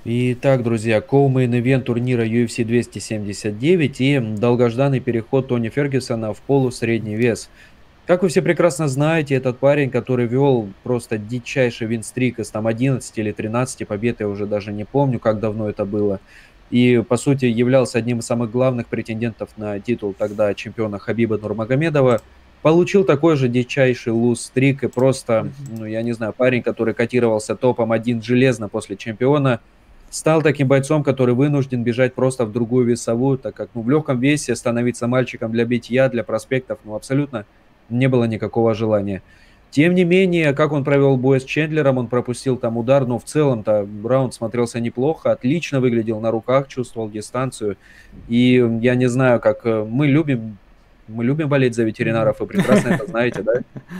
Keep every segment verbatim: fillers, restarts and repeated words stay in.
Итак, друзья, коу-мейн-ивент турнира ю эф си двести семьдесят девять и долгожданный переход Тони Фергюсона в полусредний вес. Как вы все прекрасно знаете, этот парень, который вел просто дичайший винстрик из там одиннадцати или тринадцати побед, я уже даже не помню, как давно это было, и, по сути, являлся одним из самых главных претендентов на титул тогда чемпиона Хабиба Нурмагомедова, получил такой же дичайший луз-стрик и просто, Мгм. ну, я не знаю, парень, который котировался топом один железно после чемпиона, стал таким бойцом, который вынужден бежать просто в другую весовую, так как, ну, в легком весе становиться мальчиком для битья, для проспектов, ну, абсолютно не было никакого желания. Тем не менее, как он провел бой с Чендлером, он пропустил там удар, но в целом-то раунд смотрелся неплохо, отлично выглядел на руках, чувствовал дистанцию. И я не знаю, как э, мы любим, мы любим болеть за Мгм. ветеринаров, вы прекрасно это знаете, да?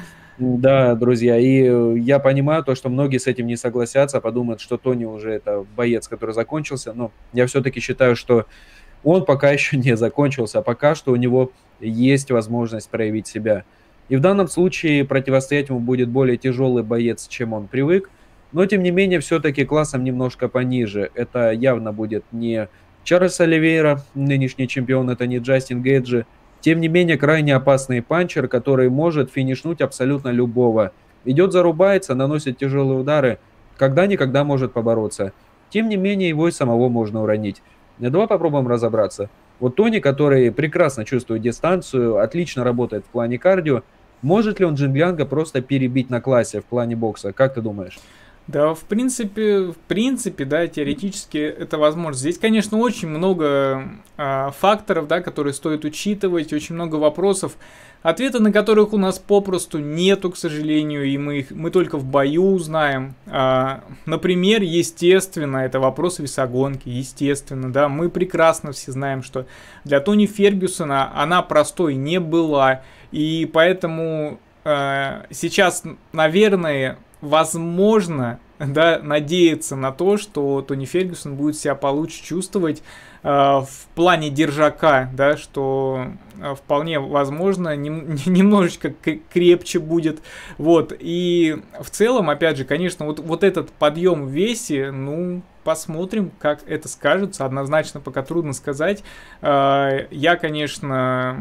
Да, друзья, и э, я понимаю то, что многие с этим не согласятся, подумают, что Тони уже это боец, который закончился, но я все-таки считаю, что он пока еще не закончился, а пока что у него есть возможность проявить себя. И в данном случае противостоять ему будет более тяжелый боец, чем он привык, но тем не менее все-таки классом немножко пониже. Это явно будет не Чарльз Оливейра, нынешний чемпион, это не Джастин Гейджи. Тем не менее, крайне опасный панчер, который может финишнуть абсолютно любого. Идет, зарубается, наносит тяжелые удары, когда-никогда может побороться. Тем не менее, его и самого можно уронить. Э, Давай попробуем разобраться. Вот Тони, который прекрасно чувствует дистанцию, отлично работает в плане кардио, может ли он Джинглянга просто перебить на классе в плане бокса? Как ты думаешь? Да, в принципе, в принципе, да, теоретически это возможно. Здесь, конечно, очень много а, факторов, да, которые стоит учитывать, очень много вопросов, ответы на которых у нас попросту нету, к сожалению, и мы их мы только в бою узнаем. А, например, естественно, это вопрос весогонки, естественно, да, мы прекрасно все знаем, что для Тони Фергюсона она простой не была, и поэтому а, сейчас, наверное, возможно, да, надеяться на то, что Тони Фергюсон будет себя получше чувствовать э, в плане держака, да, что э, вполне возможно нем, немножечко крепче будет, вот, и в целом, опять же, конечно, вот, вот этот подъем в весе, ну, посмотрим, как это скажется, однозначно пока трудно сказать, э, я, конечно,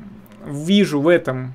вижу в этом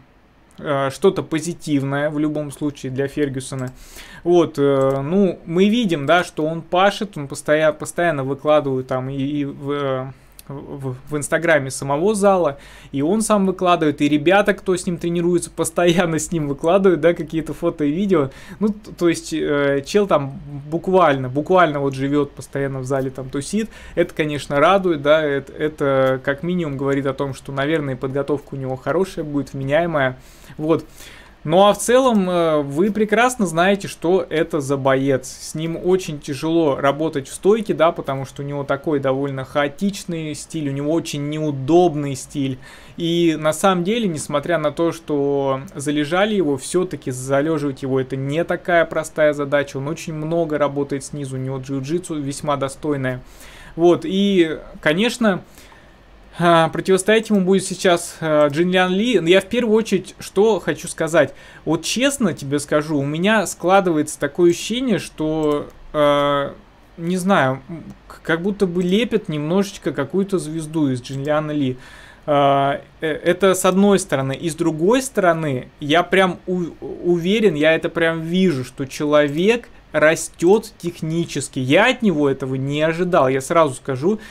что-то позитивное в любом случае для Фергюсона. Вот, ну, мы видим, да, что он пашет, он постоянно, постоянно выкладывает там и, и в, в, в инстаграме самого зала, и он сам выкладывает, и ребята, кто с ним тренируется, постоянно с ним выкладывают, да, какие-то фото и видео. Ну, то есть, э, чел там буквально, буквально вот живет постоянно в зале, там тусит. Это, конечно, радует, да, это, это как минимум говорит о том, что, наверное, подготовка у него хорошая будет, вменяемая. Вот. Ну а в целом вы прекрасно знаете, что это за боец. С ним очень тяжело работать в стойке, да, потому что у него такой довольно хаотичный стиль, у него очень неудобный стиль. И на самом деле, несмотря на то, что залежали его, все-таки залеживать его это не такая простая задача. Он очень много работает снизу, у него джиу-джитсу весьма достойное. Вот, и, конечно, противостоять ему будет сейчас Джинлян Ли. Я в первую очередь что хочу сказать. Вот честно тебе скажу, у меня складывается такое ощущение, что, э, не знаю, как будто бы лепят немножечко какую-то звезду из Джинляна Ли. Э, это с одной стороны. И с другой стороны, я прям у- уверен, я это прям вижу, что человек растет технически. Я от него этого не ожидал, я сразу скажу.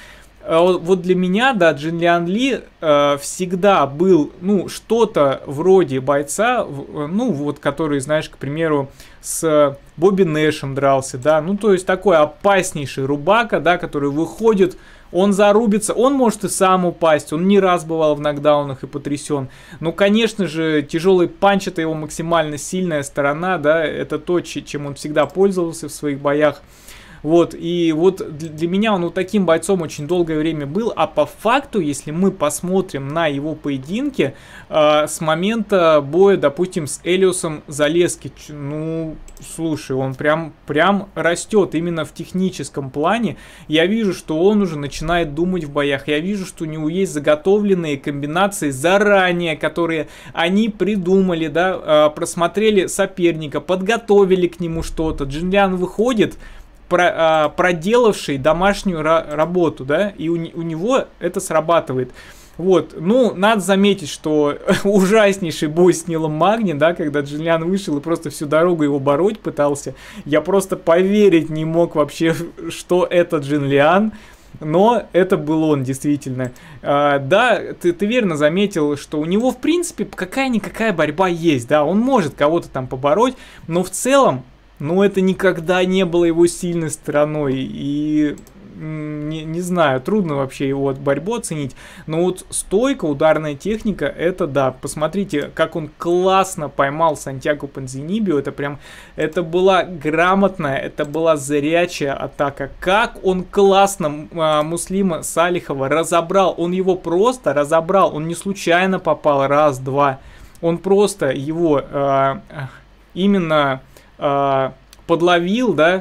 Вот для меня, да, Джинлян Ли э, всегда был, ну, что-то вроде бойца, ну, вот, который, знаешь, к примеру, с Бобби Нэшем дрался, да, ну, то есть такой опаснейший рубака, да, который выходит, он зарубится, он может и сам упасть, он не раз бывал в нокдаунах и потрясен. Ну, конечно же, тяжелый панч — это его максимально сильная сторона, да, это то, чем он всегда пользовался в своих боях. Вот, и вот для меня он вот таким бойцом очень долгое время был, а по факту, если мы посмотрим на его поединки, э, с момента боя, допустим, с Элиосом Залески, ну, слушай, он прям, прям растет именно в техническом плане. Я вижу, что он уже начинает думать в боях, я вижу, что у него есть заготовленные комбинации заранее, которые они придумали, да, э, просмотрели соперника, подготовили к нему что-то. Джинлян выходит, про, а, проделавший домашнюю ра- работу, да, и у, у него это срабатывает. Вот, ну, надо заметить, что ужаснейший бой с Нилом Магни, да, когда Джин вышел и просто всю дорогу его бороть пытался, я просто поверить не мог вообще, что это Джин, но это был он, действительно. А, да, ты, ты верно заметил, что у него, в принципе, какая-никакая борьба есть, да, он может кого-то там побороть, но в целом, ну, это никогда не было его сильной стороной, и... Не, не знаю, трудно вообще его борьбу оценить, но вот стойка, ударная техника, это да, посмотрите, как он классно поймал Сантьяго Понзинибио, это прям, это была грамотная, это была зрячая атака, как он классно а, Муслима Салихова разобрал, он его просто разобрал, он не случайно попал, раз, два, он просто его а, именно а, подловил, да,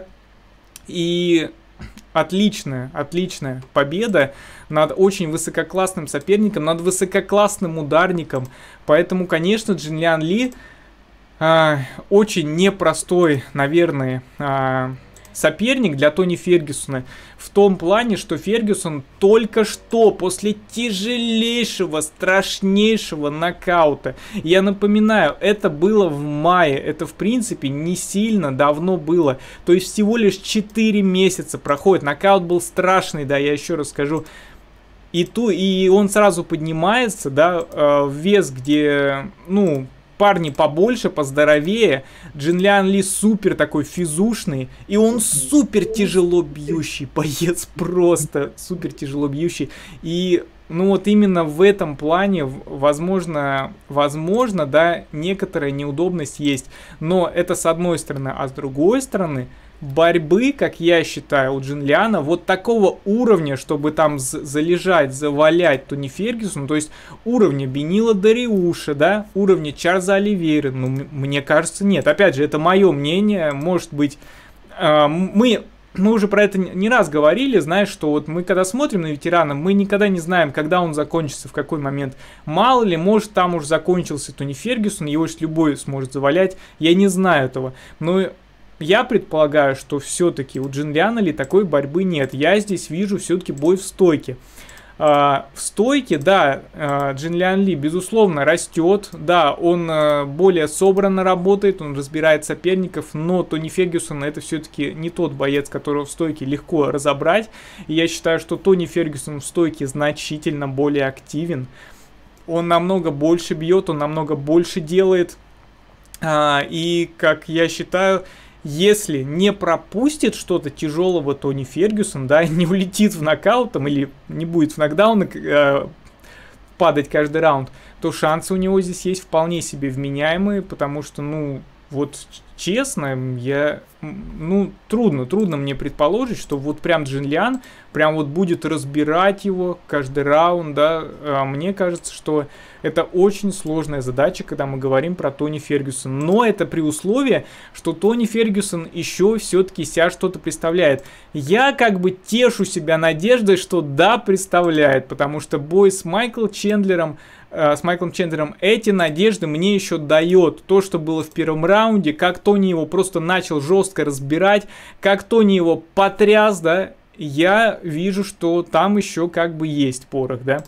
и... Отличная, отличная победа над очень высококлассным соперником, над высококлассным ударником. Поэтому, конечно, Джинлян Ли э, очень непростой, наверное, э, соперник для Тони Фергюсона. В том плане, что Фергюсон только что после тяжелейшего, страшнейшего нокаута. Я напоминаю, это было в мае. Это, в принципе, не сильно давно было. То есть всего лишь четыре месяца проходит. Нокаут был страшный, да, я еще раз скажу. И, ту, и он сразу поднимается, да, в вес, где, ну... парни побольше, поздоровее. Джинлян Ли супер такой физушный. И он супер тяжело бьющий. Боец просто супер тяжело бьющий. И ну вот именно в этом плане, возможно, возможно, да, некоторая неудобность есть. Но это с одной стороны. А с другой стороны... борьбы, как я считаю, у Джинляна вот такого уровня, чтобы там залежать, завалять Тони Фергюсона, то есть уровня Бенила Дариуша, да, уровня Чарльза Оливейры, ну, мне кажется, нет. Опять же, это мое мнение, может быть, э, мы... Мы уже про это не раз говорили, знаешь, что вот мы когда смотрим на ветерана, мы никогда не знаем, когда он закончится, в какой момент. Мало ли, может там уже закончился Тони Фергюсон, его же любой сможет завалять, я не знаю этого. Но я предполагаю, что все-таки у Джинляна Ли такой борьбы нет. Я здесь вижу все-таки бой в стойке. Uh, в стойке, да, uh, Джинлян Ли, безусловно, растет, да, он uh, более собранно работает, он разбирает соперников, но Тони Фергюсон это все-таки не тот боец, которого в стойке легко разобрать. И я считаю, что Тони Фергюсон в стойке значительно более активен, он намного больше бьет, он намного больше делает, uh, и, как я считаю, если не пропустит что-то тяжелого Тони Фергюсон, да, не улетит в нокаут там, или не будет в нокдаун э, падать каждый раунд, то шансы у него здесь есть вполне себе вменяемые, потому что, ну, вот честно, я, ну, трудно, трудно мне предположить, что вот прям Джинлян прям вот будет разбирать его каждый раунд, да, а мне кажется, что это очень сложная задача, когда мы говорим про Тони Фергюсона, но это при условии, что Тони Фергюсон еще все-таки себя что-то представляет. Я как бы тешу себя надеждой, что да, представляет, потому что бой с Майклом Чендлером, с Майклом Чендлером эти надежды мне еще дает. То, что было в первом раунде, как Тони его просто начал жестко разбирать, как Тони его потряс, да, я вижу, что там еще как бы есть порох, да.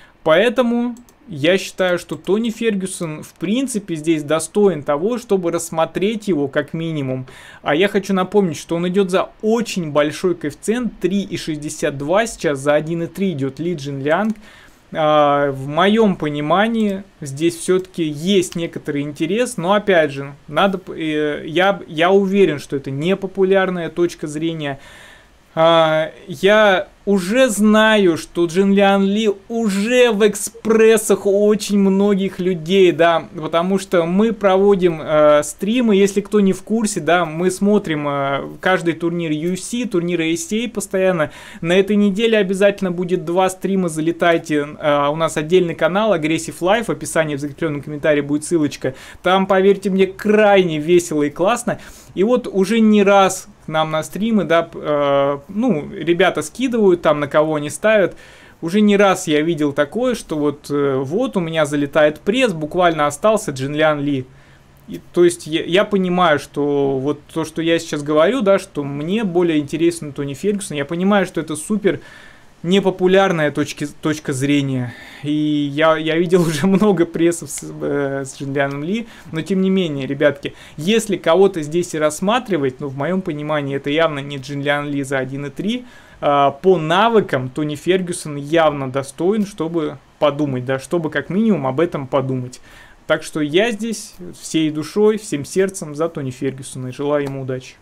Поэтому я считаю, что Тони Фергюсон в принципе здесь достоин того, чтобы рассмотреть его как минимум. А я хочу напомнить, что он идет за очень большой коэффициент, три и шестьдесят два сейчас, за один и три идет Ли Джинлянг. Uh, в моем понимании здесь все-таки есть некоторый интерес, но опять же, надо, э, я, я уверен, что это не популярная точка зрения. Uh, я уже знаю, что Джинлян Ли уже в экспрессах у очень многих людей, да, потому что мы проводим э, стримы, если кто не в курсе, да, мы смотрим э, каждый турнир ю эф си, турниры эй си эй постоянно. На этой неделе обязательно будет два стрима, залетайте, э, у нас отдельный канал Aggressive Life, в описании в закрепленном комментарии будет ссылочка. Там, поверьте мне, крайне весело и классно. И вот уже не раз к нам на стримы, да, э, ну, ребята скидывают там, на кого они ставят. Уже не раз я видел такое, что вот, э, вот у меня залетает пресс, буквально остался Джинлян Ли. И, то есть я, я понимаю, что вот то, что я сейчас говорю, да, что мне более интересен Тони Фергюсон, я понимаю, что это супер непопулярная точки, точка зрения. И я, я видел уже много прессов с, э, с Джинлианом Ли, но тем не менее, ребятки, если кого-то здесь и рассматривать, ну, в моем понимании, это явно не Джинлиан Ли за один и три, э, по навыкам Тони Фергюсон явно достоин, чтобы подумать, да, чтобы как минимум об этом подумать. Так что я здесь всей душой, всем сердцем за Тони Фергюсона и желаю ему удачи.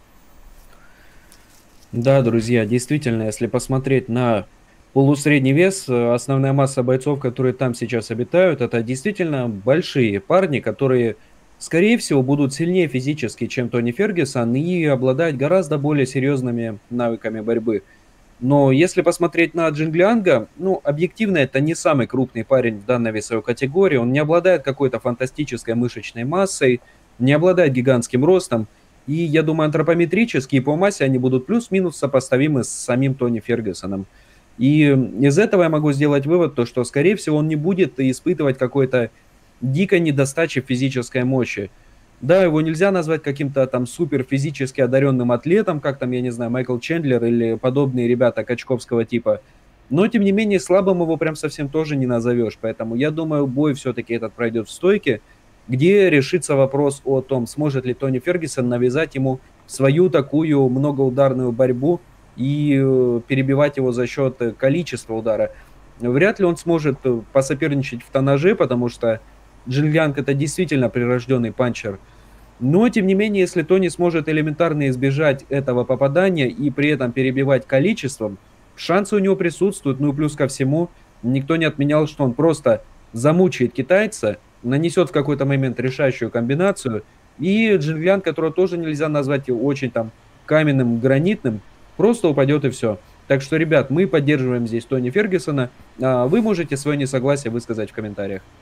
Да, друзья, действительно, если посмотреть на полусредний вес, э, основная масса бойцов, которые там сейчас обитают, это действительно большие парни, которые, скорее всего, будут сильнее физически, чем Тони Фергюсон, и обладать гораздо более серьезными навыками борьбы. Но если посмотреть на Джинглианга, ну, объективно, это не самый крупный парень в данной весовой категории. Он не обладает какой-то фантастической мышечной массой, не обладает гигантским ростом. И я думаю, антропометрически и по массе они будут плюс-минус сопоставимы с самим Тони Фергюсоном. И из этого я могу сделать вывод, то, что, скорее всего, он не будет испытывать какой-то дикой недостачи физической мощи. Да, его нельзя назвать каким-то там супер физически одаренным атлетом, как там, я не знаю, Майкл Чендлер или подобные ребята качковского типа. Но, тем не менее, слабым его прям совсем тоже не назовешь. Поэтому я думаю, бой все-таки этот пройдет в стойке, где решится вопрос о том, сможет ли Тони Фергюсон навязать ему свою такую многоударную борьбу и э, перебивать его за счет э, количества удара. Вряд ли он сможет э, посоперничать в тоннаже, потому что Джин Лянг это действительно прирожденный панчер. Но, тем не менее, если Тони сможет элементарно избежать этого попадания и при этом перебивать количеством, шансы у него присутствуют. Ну и плюс ко всему, никто не отменял, что он просто замучает китайца, нанесет в какой-то момент решающую комбинацию, и Джин Лянг, которого тоже нельзя назвать очень там каменным, гранитным, просто упадет и все. Так что, ребят, мы поддерживаем здесь Тони Фергюсона. А вы можете свое несогласие высказать в комментариях.